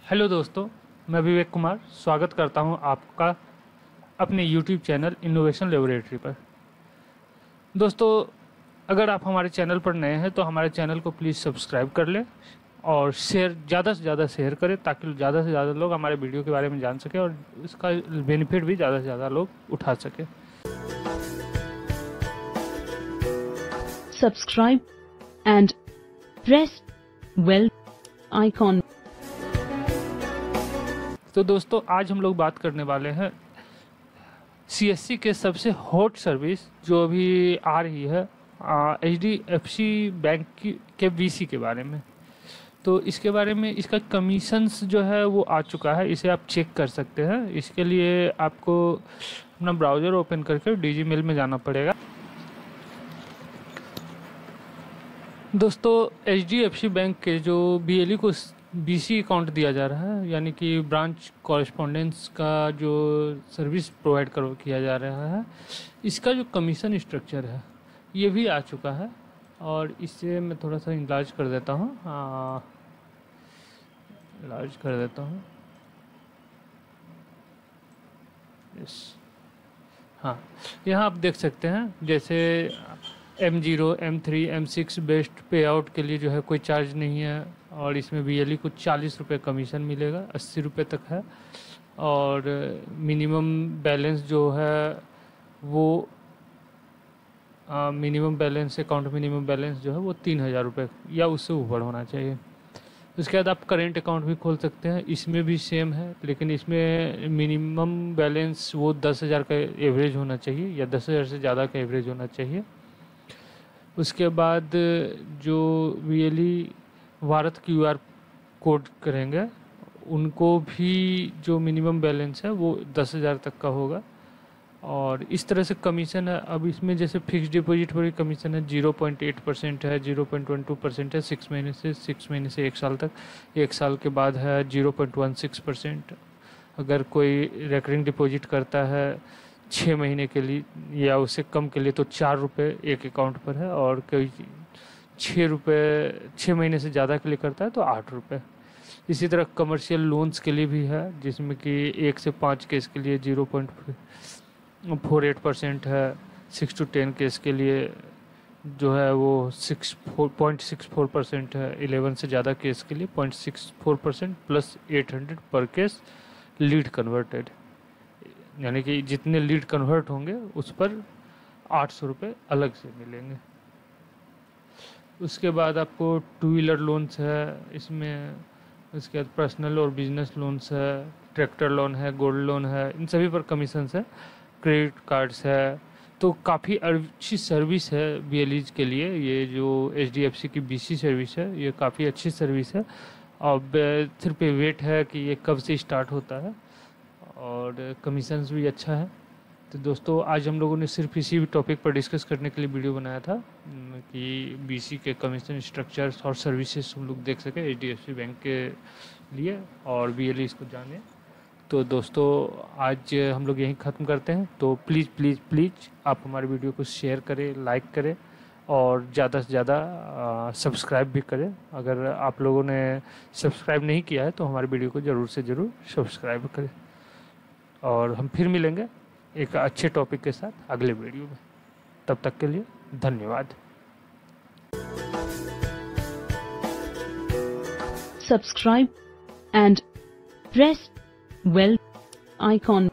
Hello दोस्तों, मैं विवेक कुमार स्वागत करता हूं आपका अपने YouTube चैनल इनोवेशन लेबोरेटरी पर। दोस्तों, अगर आप हमारे चैनल पर नए हैं तो हमारे चैनल को प्लीज़ सब्सक्राइब कर लें और ज़्यादा से ज़्यादा शेयर करें ताकि ज़्यादा से ज़्यादा लोग हमारे वीडियो के बारे में जान सकें और इसका बेनिफिट भी ज़्यादा से ज़्यादा लोग उठा सकें। Subscribe and press bell icon. तो दोस्तों, आज हम लोग बात करने वाले हैं CSC के सबसे हॉट सर्विस जो अभी आ रही है HDFC बैंक के VC के बारे में। तो इसके बारे में इसका कमीशंस जो है वो आ चुका है, इसे आप चेक कर सकते हैं। इसके लिए आपको अपना ब्राउज़र ओपन करके DigiMail में जाना पड़ेगा। दोस्तों, HDFC बैंक के जो BLE को BC अकाउंट दिया जा रहा है, यानी कि ब्रांच कॉरेस्पॉन्डेंस का जो सर्विस प्रोवाइड किया जा रहा है, इसका जो कमीशन स्ट्रक्चर है ये भी आ चुका है। और इससे मैं थोड़ा सा इलाज कर देता हूँ हाँ, यहाँ आप देख सकते हैं जैसे M0, M3, M6 बेस्ट पे आउट के लिए जो है कोई चार्ज नहीं है और इसमें BLE को 40 रुपये कमीशन मिलेगा, 80 रुपये तक है। और मिनिमम बैलेंस जो है वो मिनिमम बैलेंस जो है वो 3000 रुपये या उससे ऊपर होना चाहिए। उसके बाद आप करेंट अकाउंट भी खोल सकते हैं, इसमें भी सेम है, लेकिन इसमें मिनिमम बैलेंस वो 10,000 का एवरेज होना चाहिए या 10,000 से ज़्यादा का एवरेज होना चाहिए। उसके बाद जो BLE भारत QR कोड करेंगे उनको भी जो मिनिमम बैलेंस है वो 10,000 तक का होगा। और इस तरह से कमीशन है। अब इसमें जैसे फिक्स डिपॉजिट पर कमीशन है 0.8% है, 0.12% है 6 महीने से 1 साल तक। 1 साल के बाद है 0.16%। अगर कोई रेकरिंग डिपॉजिट करता है 6 महीने के लिए या उससे कम के लिए तो 4 रुपये एक अकाउंट पर है, और कोई 6 महीने से ज़्यादा के लिए करता है तो 8 रुपये। इसी तरह कमर्शियल लोन्स के लिए भी है, जिसमें कि 1 से 5 केस के लिए 0.48% है। 6 to 10 केस के लिए जो है वो 0.64% है। 11 से ज़्यादा केस के लिए 0.64% प्लस 800 पर केस लीड कन्वर्टेड, यानी कि जितने लीड कन्वर्ट होंगे उस पर 800 रुपये अलग से मिलेंगे। उसके बाद आपको 2 व्हीलर लोन्स है इसमें, उसके बाद पर्सनल और बिजनेस लोन्स है, ट्रैक्टर लोन है, गोल्ड लोन है, इन सभी पर कमीशंस है। क्रेडिट कार्ड्स है। तो काफ़ी अच्छी सर्विस है BLE के लिए। ये जो HDFC की BC सर्विस है ये काफ़ी अच्छी सर्विस है। अब सिर्फ वेट है कि ये कब से स्टार्ट होता है, और कमीशंस भी अच्छा है। तो दोस्तों, आज हम लोगों ने सिर्फ इसी टॉपिक पर डिस्कस करने के लिए वीडियो बनाया था कि BC के कमीशन स्ट्रक्चर्स और सर्विसेज हम लोग देख सकें HDFC बैंक के लिए और BLE इसको जाने। तो दोस्तों, आज हम लोग यहीं ख़त्म करते हैं। तो प्लीज़ आप हमारे वीडियो को शेयर करें, लाइक करें और ज़्यादा से ज़्यादा सब्सक्राइब भी करें। अगर आप लोगों ने सब्सक्राइब नहीं किया है तो हमारे वीडियो को ज़रूर से ज़रूर सब्सक्राइब करें। और हम फिर मिलेंगे एक अच्छे टॉपिक के साथ अगले वीडियो में। तब तक के लिए धन्यवाद। Subscribe and press bell icon.